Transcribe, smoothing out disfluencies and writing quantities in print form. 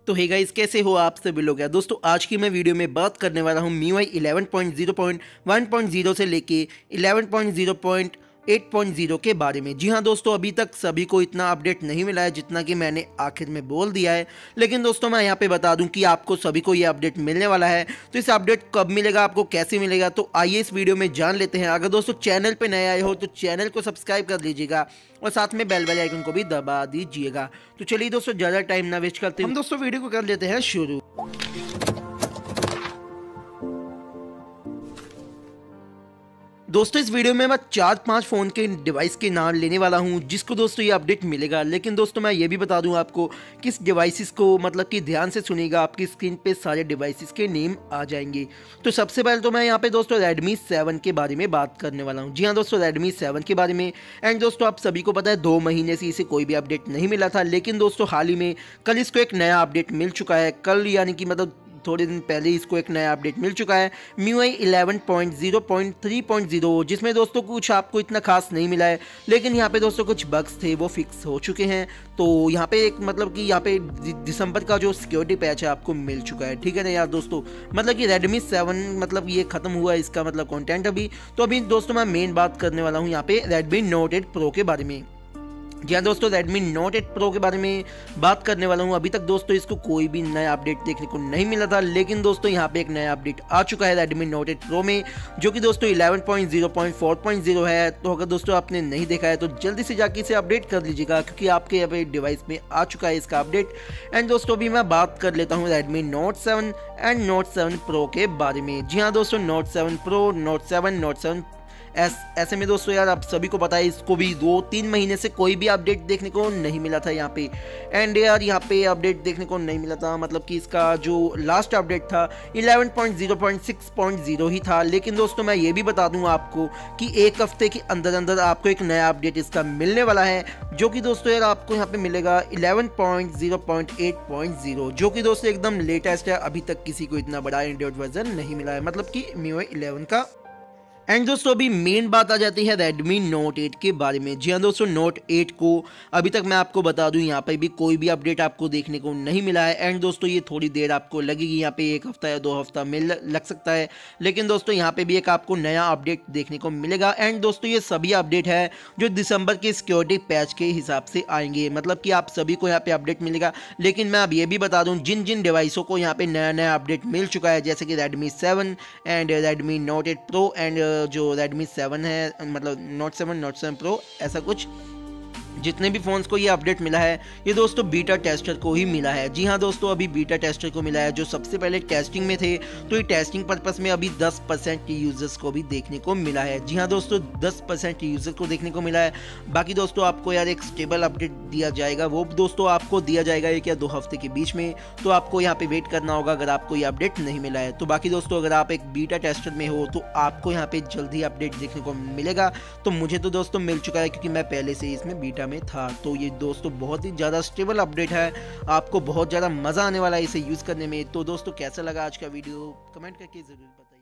तो hey guys, कैसे हो आप सभी लोग। यार दोस्तों, आज की मैं वीडियो में बात करने वाला हूँ MIUI 11.0.1.0 से लेके 11.0.8.0 के बारे में। जी हाँ दोस्तों, अभी तक सभी को इतना अपडेट नहीं मिला है जितना कि मैंने आखिर में बोल दिया है। लेकिन दोस्तों, मैं यहाँ पे बता दूं कि आपको सभी को ये अपडेट मिलने वाला है। तो इस अपडेट कब मिलेगा, आपको कैसे मिलेगा, तो आइए इस वीडियो में जान लेते हैं। अगर दोस्तों चैनल पे नए आए हो तो चैनल को सब्सक्राइब कर लीजिएगा और साथ में बेल आइकन को भी दबा दीजिएगा। तो चलिए दोस्तों, ज़्यादा टाइम ना वेस्ट करते हम दोस्तों वीडियो को कर लेते हैं शुरू। दोस्तों, इस वीडियो में मैं 4-5 फ़ोन के डिवाइस के नाम लेने वाला हूं जिसको दोस्तों ये अपडेट मिलेगा। लेकिन दोस्तों, मैं ये भी बता दूं आपको किस डिवाइसेस को, मतलब कि ध्यान से सुनिएगा, आपकी स्क्रीन पे सारे डिवाइसेस के नेम आ जाएंगे। तो सबसे पहले तो मैं यहाँ पे दोस्तों Redmi 7 के बारे में बात करने वाला हूँ। जी हाँ दोस्तों, Redmi 7 के बारे में। एंड दोस्तों, आप सभी को पता है 2 महीने से इसे कोई भी अपडेट नहीं मिला था। लेकिन दोस्तों, हाल ही में कल इसको एक नया अपडेट मिल चुका है। कल यानी कि मतलब थोड़े दिन पहले इसको एक नया अपडेट मिल चुका है, MIUI 11.0.3.0, जिसमें दोस्तों कुछ आपको इतना खास नहीं मिला है। लेकिन यहाँ पे दोस्तों कुछ बग्स थे वो फिक्स हो चुके हैं। तो यहाँ पे एक मतलब कि यहाँ पे दिसंबर का जो सिक्योरिटी पैच है आपको मिल चुका है, ठीक है ना यार दोस्तों। मतलब कि Redmi 7 मतलब ये खत्म हुआ है इसका मतलब कंटेंट अभी। तो अभी दोस्तों मैं मेन बात करने वाला हूँ यहाँ पे Redmi Note 8 Pro के बारे में। जी हाँ दोस्तों, Redmi Note 8 Pro के बारे में बात करने वाला हूँ। अभी तक दोस्तों इसको कोई भी नया अपडेट देखने को नहीं मिला था। लेकिन दोस्तों यहाँ पे एक नया अपडेट आ चुका है Redmi Note 8 Pro में, जो कि दोस्तों 11.0.4.0 है। तो अगर दोस्तों आपने नहीं देखा है तो जल्दी से जाके इसे अपडेट कर लीजिएगा, क्योंकि आपके यहाँ पे डिवाइस में आ चुका है इसका अपडेट। एंड दोस्तों, अभी मैं बात कर लेता हूँ Redmi Note 7 and Note 7 Pro के बारे में। जी हाँ दोस्तों, Note 7 Pro, Note 7 ऐसे में दोस्तों यार आप सभी को पता है इसको भी 2-3 महीने से कोई भी अपडेट देखने को नहीं मिला था यहाँ पे। एंड यार यहाँ पे अपडेट देखने को नहीं मिला था, मतलब कि इसका जो लास्ट अपडेट था 11.0.6.0 ही था। लेकिन दोस्तों मैं ये भी बता दूँ आपको कि एक हफ्ते के अंदर अंदर आपको एक नया अपडेट इसका मिलने वाला है, जो कि दोस्तों यार आपको यहाँ पे मिलेगा 11.0.8.0, जो कि दोस्तों एकदम लेटेस्ट है। अभी तक किसी को इतना बड़ा एंड्रॉइड वर्जन नहीं मिला है, मतलब कि MIUI 11 का। एंड दोस्तों, अभी मेन बात आ जाती है Redmi Note 8 के बारे में। जी हाँ दोस्तों, Note 8 को अभी तक मैं आपको बता दूं यहाँ पे भी कोई भी अपडेट आपको देखने को नहीं मिला है। एंड दोस्तों, ये थोड़ी देर आपको लगेगी, यहाँ पे 1 हफ्ता या 2 हफ्ता लग सकता है। लेकिन दोस्तों यहाँ पे भी एक आपको नया अपडेट देखने को मिलेगा। एंड दोस्तों, ये सभी अपडेट है जो दिसंबर के सिक्योरिटी पैच के हिसाब से आएंगे, मतलब कि आप सभी को यहाँ पे अपडेट मिलेगा। लेकिन मैं अब ये भी बता दूँ जिन जिन डिवाइसों को यहाँ पे नया नया अपडेट मिल चुका है, जैसे कि Redmi 7 and Redmi Note 8 Pro and जो Redmi 7 है, मतलब Note 7 Pro, ऐसा कुछ जितने भी फ़ोन्स को ये अपडेट मिला है ये दोस्तों बीटा टेस्टर को ही मिला है। जी हाँ दोस्तों, अभी बीटा टेस्टर को मिला है जो सबसे पहले टेस्टिंग में थे। तो ये टेस्टिंग पर्पस में अभी 10% के यूज़र्स को भी देखने को मिला है। जी हाँ दोस्तों, 10% यूज़र को देखने को मिला है। बाकी दोस्तों आपको यार एक स्टेबल अपडेट दिया जाएगा, वो दोस्तों आपको दिया जाएगा 1 या 2 हफ्ते के बीच में। तो आपको यहाँ पे वेट करना होगा अगर आपको ये अपडेट नहीं मिला है तो। बाकी दोस्तों, अगर आप एक बीटा टेस्टर में हो तो आपको यहाँ पे जल्दी अपडेट देखने को मिलेगा। तो मुझे तो दोस्तों मिल चुका है, क्योंकि मैं पहले से इसमें बीटा में था। तो ये दोस्तों बहुत ही ज़्यादा स्टेबल अपडेट है, आपको बहुत ज़्यादा मज़ा आने वाला है इसे यूज़ करने में। तो दोस्तों, कैसा लगा आज का वीडियो कमेंट करके ज़रूर बताइए।